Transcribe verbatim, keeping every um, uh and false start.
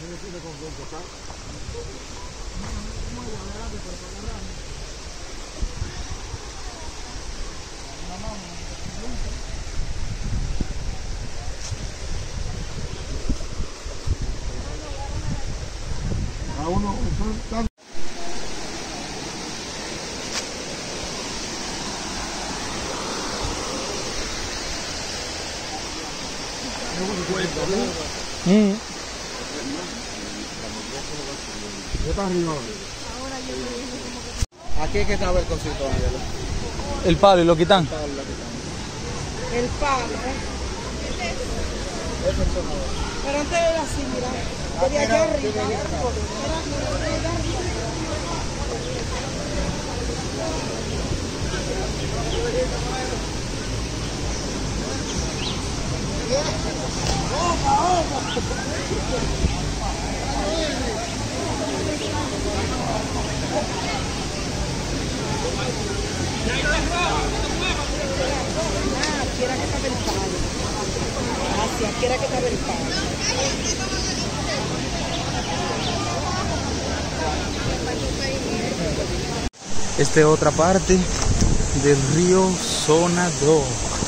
A uno, tan... Mm. Aquí es que estaba el cosito, Ángela. El palo y lo quitan. El palo. Pero antes era así, mira. De allá arriba. Aquí era que estaba el palo. Hacia aquí era que estaba el palo. Esta es otra parte del río Zona dos.